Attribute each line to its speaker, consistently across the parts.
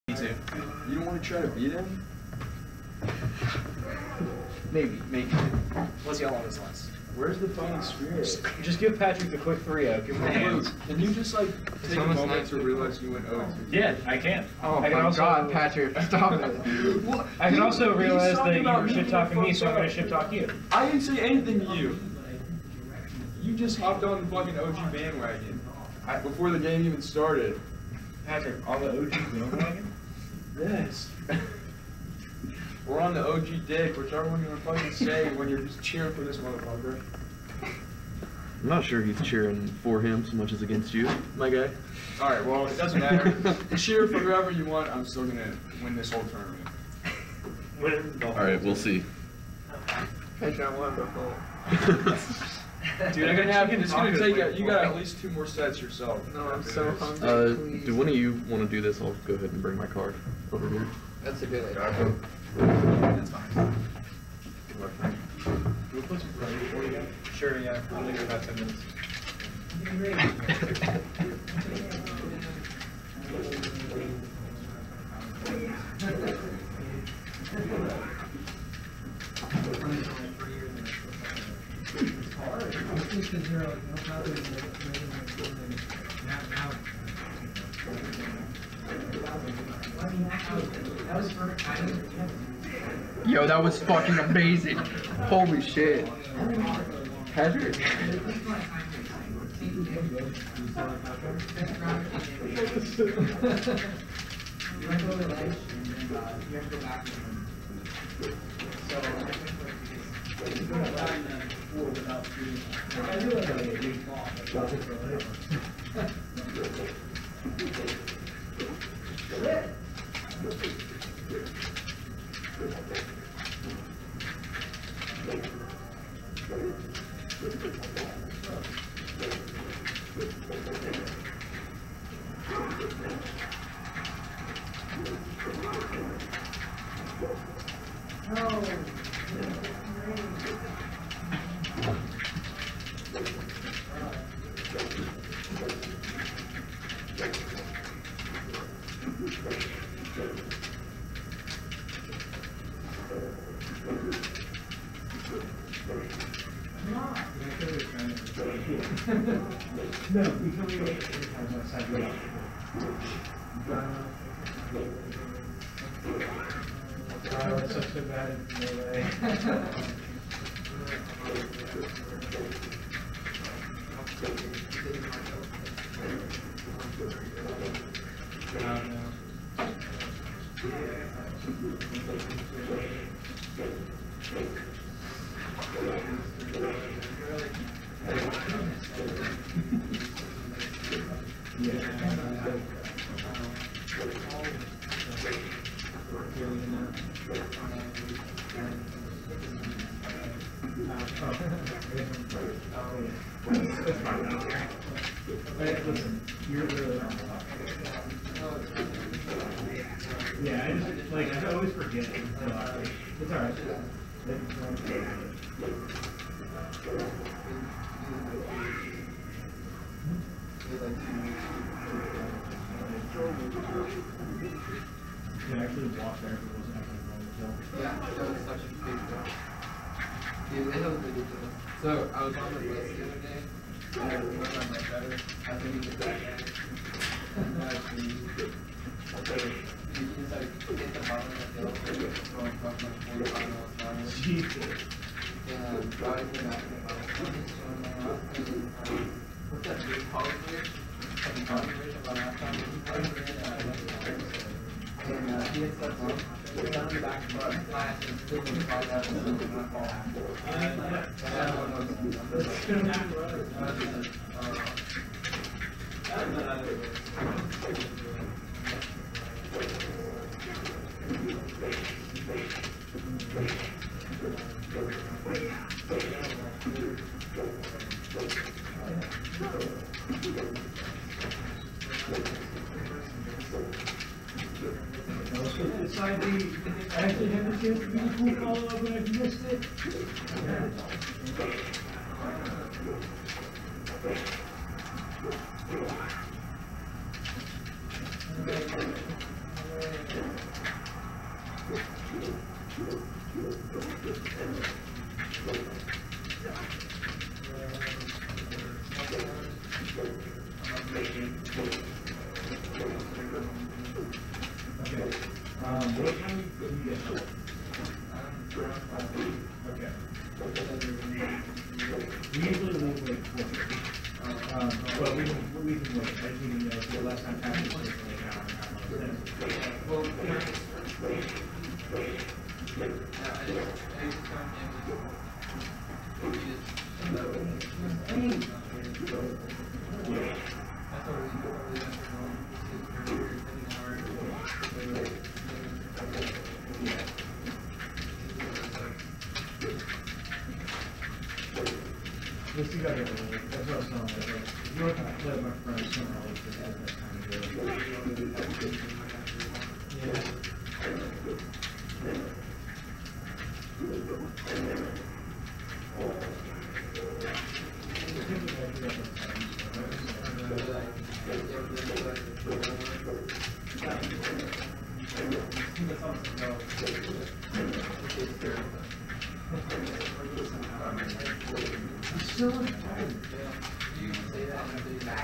Speaker 1: Me too.
Speaker 2: You don't want to try to beat him?
Speaker 1: Maybe. Let's see how long this lasts.
Speaker 2: Where's the fighting spirit?
Speaker 1: Just give Patrick the quick 3-0. Give him a hand.
Speaker 2: Can you just like take a moment to realize you went 0-2?
Speaker 1: Yeah, I can.
Speaker 3: Oh
Speaker 1: I can
Speaker 3: my
Speaker 1: also,
Speaker 3: God, Patrick, stop it.
Speaker 2: What?
Speaker 1: I can also realize that you
Speaker 2: about
Speaker 1: were
Speaker 2: me
Speaker 1: shit talking me, so I'm
Speaker 2: being
Speaker 1: gonna shit talk you.
Speaker 2: I didn't say anything to you. You just hopped on the fucking OG bandwagon before the game even started.
Speaker 1: Patrick, on the OG bandwagon?
Speaker 2: Yes. We're on the OG dick, whichever one you want to fucking say when you're just cheering for this motherfucker.
Speaker 4: I'm not sure he's cheering for him so much as against you, my guy.
Speaker 2: Alright, well, it doesn't matter. Cheer for whoever you want, I'm still gonna win this whole tournament.
Speaker 4: Alright, we'll see.
Speaker 3: Patrick, I won before.
Speaker 2: Dude, it's gonna take you got at least 2 more sets yourself.
Speaker 3: No, I'm so hungry. Please.
Speaker 4: Do one of you want to do this? I'll go ahead and bring my card over here.
Speaker 3: That's a good idea.
Speaker 1: That's fine. Can we put some pressure for you? Sure, yeah. I'll leave it about 10 minutes.
Speaker 3: Yo, that was fucking amazing. Holy shit. Patrick.
Speaker 1: No, we can leave it outside the Oh, it's such a bad melee. Yeah, I just, like, I always forget. It's alright. You can actually walk there if it wasn't actually wrong with you.
Speaker 5: Yeah, that was such a big deal. Dude, that was ridiculous. So, I was on the bus the other day, and I remember I'm like better. I think you get that guy. You just like hit the bottom of the elevator, going from like 45 miles an hour.
Speaker 1: Jesus.
Speaker 5: And driving back in about 20 what's that big college bridge? Like the college bridge about halftime. And he had stuff on. He was down in the back of the bus, flash, and still in the car that was in my fall.
Speaker 1: I actually had the chance to be the cool follow-up and I missed it. Okay. What time do you get home? Okay. We usually leave like 4:30. But we can wait. I just need to know if the last time happened was like an hour and a half.
Speaker 5: Well, I just come
Speaker 1: Let's see that early. That's what I was telling you. If you want to let my friends somewhere else, this is that time to do it. Yeah. Still in time.
Speaker 5: you say that and then back.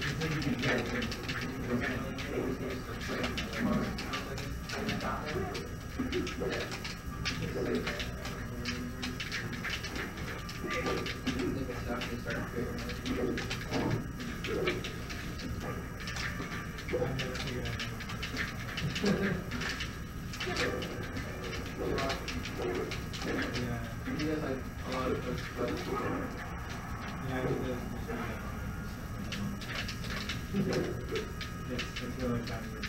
Speaker 5: He has like a lot of books, but
Speaker 1: It's really time to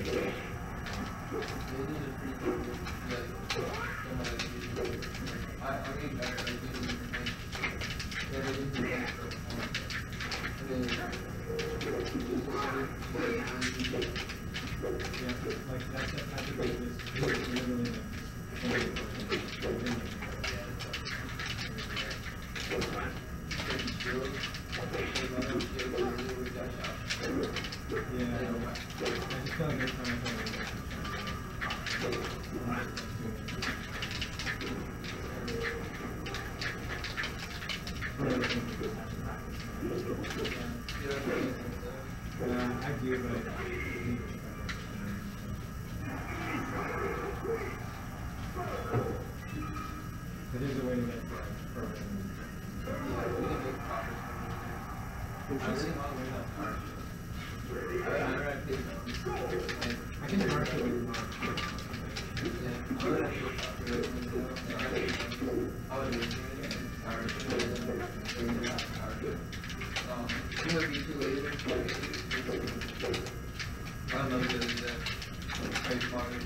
Speaker 5: I'll get better at doing everything. Yeah, they do that for fun. And then,
Speaker 1: like that's a type of business. Really yeah, I just feel like every time I do, but it is a way to get perfect. I can mark it with
Speaker 5: I love doing that. Very fun.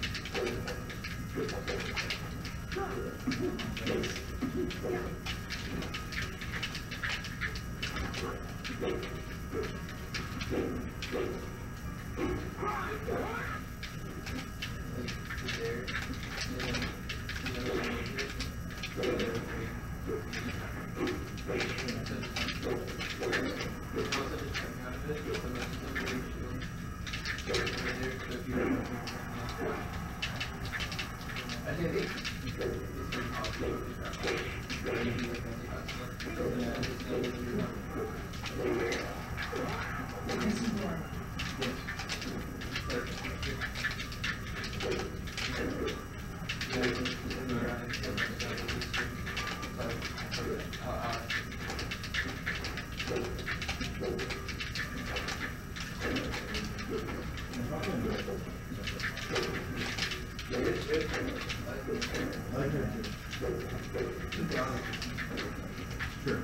Speaker 1: Sure.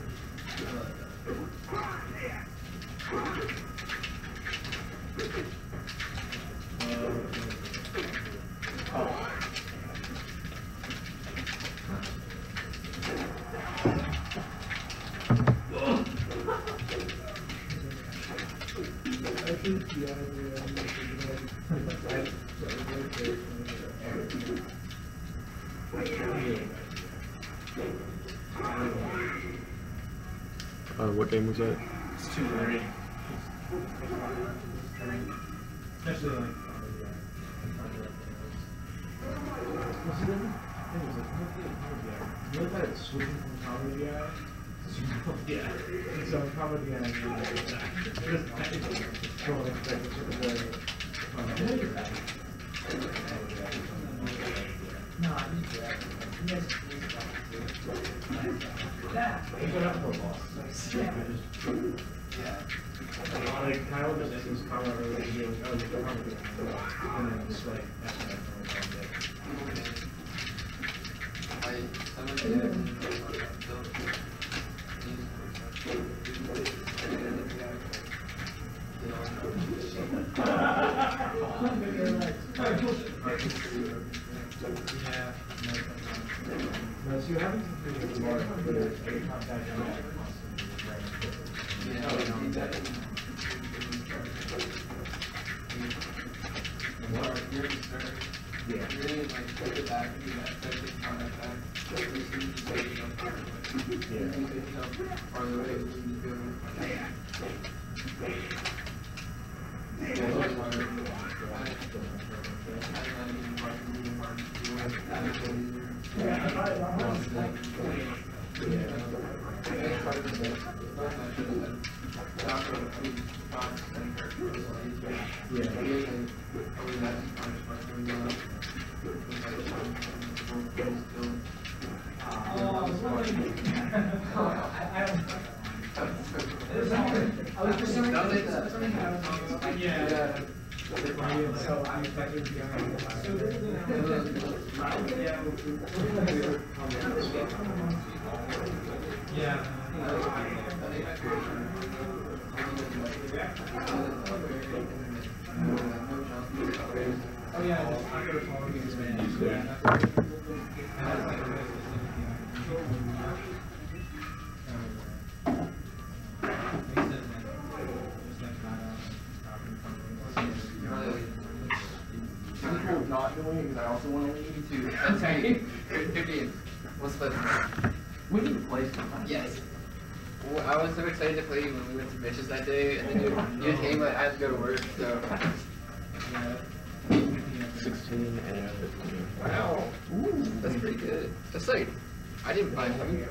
Speaker 4: What game was that?
Speaker 1: It's too early. Especially like. What's the difference? You look at it switching from comedy guy to yeah. And so comedy guy is just don't expect it to be very Like Kyle just was Kyle earlier, he was, oh, you're and then just like, that's what I thought no, so you're having some pretty good work, but there's a contact on that.
Speaker 5: Yeah. Really like put it back and do that second contact back. So we see the stage up there. Farther away from the field. Not doing it because I also want to lead to. That's how you. 15. What's the?
Speaker 3: We need to play sometime.
Speaker 5: Yes. Well, I was so excited to play you when we went to Mitch's that day, and then you came, but I had to go to work, so.
Speaker 4: 16 and 15.
Speaker 5: Wow. Ooh, that's pretty good. That's like, I didn't buy them.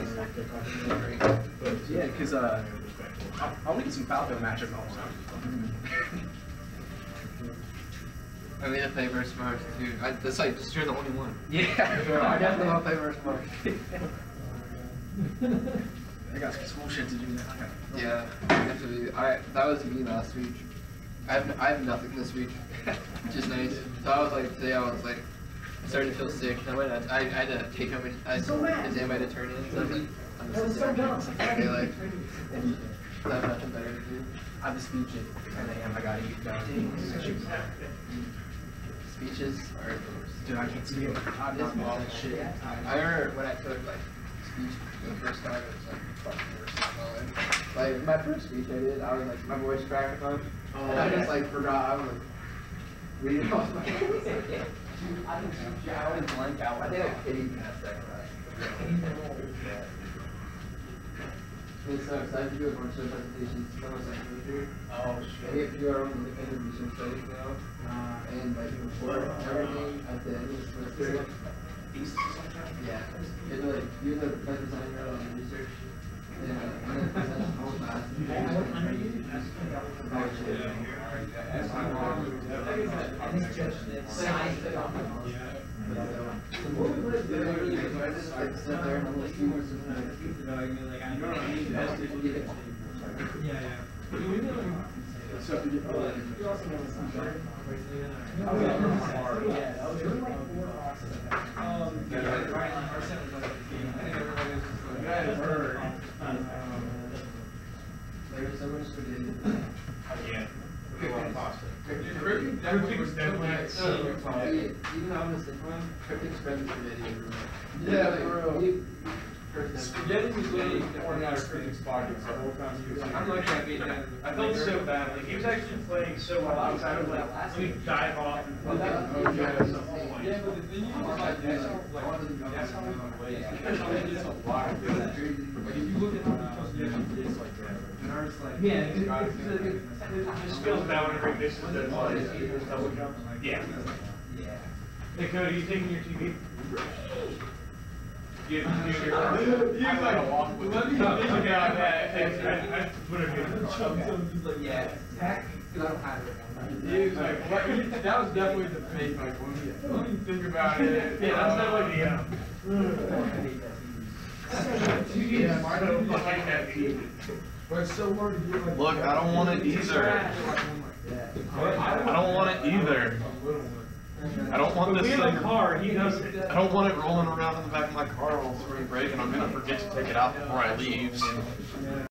Speaker 3: Yeah, because I'll need some Falco matchup also.
Speaker 5: I mean, I play versus Mars too. That's like, just you're the only one.
Speaker 3: Yeah,
Speaker 5: I definitely want to play versus Mars.
Speaker 3: I got some school shit to do now.
Speaker 5: Yeah, definitely. That was me last week. I have nothing this week, which is nice. So I was like, today I was like, I started to feel sick. And I had to take home an exam I had to turn in. So I'm just sitting there. Okay, like, I have nothing better to do.
Speaker 3: I have a speech at 10 a.m. I gotta get done.
Speaker 5: Speeches are the worst.
Speaker 3: Dude, I can't see it. I'm not involved in shit.
Speaker 5: I remember when I took like speech for the first time, it was like fucking worst time of my life. Like my first speech I did, I was like, my voice cracked a bunch, and I just like forgot. I was like reading off my voice. I was blank out. I think I kitty passed that class. It sucks. I have to do a bunch of presentations for my second major.
Speaker 3: Oh shit.
Speaker 5: We have to do our own independent research studies now, and like report everything at the end of the semester. Yeah. You have to like do the design your own research, and then present the whole class. Sit there and listen to there's so much to do.
Speaker 1: Yeah.
Speaker 5: Even though I'm a sick one, cryptic spread spaghetti.
Speaker 2: Yeah, bro.
Speaker 5: Spaghetti
Speaker 2: Spaghetti was literally pouring out of Critic's pockets the whole time he was here.
Speaker 5: I'm lucky I beat him.
Speaker 1: I felt so bad, like, he was actually playing so well, I was like, let me dive off and fucking at some point.
Speaker 2: Yeah, but the thing is, like, that's how we play. Because it's a lot of good. Like, if you look at how many times he gets like that. And I was like,
Speaker 1: It just feels bad whenever he misses those double jumps. Yeah. Hey Cody, you taking your TV?
Speaker 2: He's like, let me think about that.
Speaker 1: I put it in.
Speaker 2: He's like, yeah, heck, because I don't have it. He was like, what? That was definitely the fake, like, let me think about it.
Speaker 1: Yeah, that's definitely
Speaker 2: Yeah, I don't like that TV. But it's so hard to do like.
Speaker 4: Look, I don't want it either. I don't want it either. I don't want this
Speaker 1: We
Speaker 4: thing.
Speaker 1: have a car, he does it.
Speaker 4: I don't want it rolling around in the back of my car while it's already breaking. I'm gonna forget to take it out before I leave. So.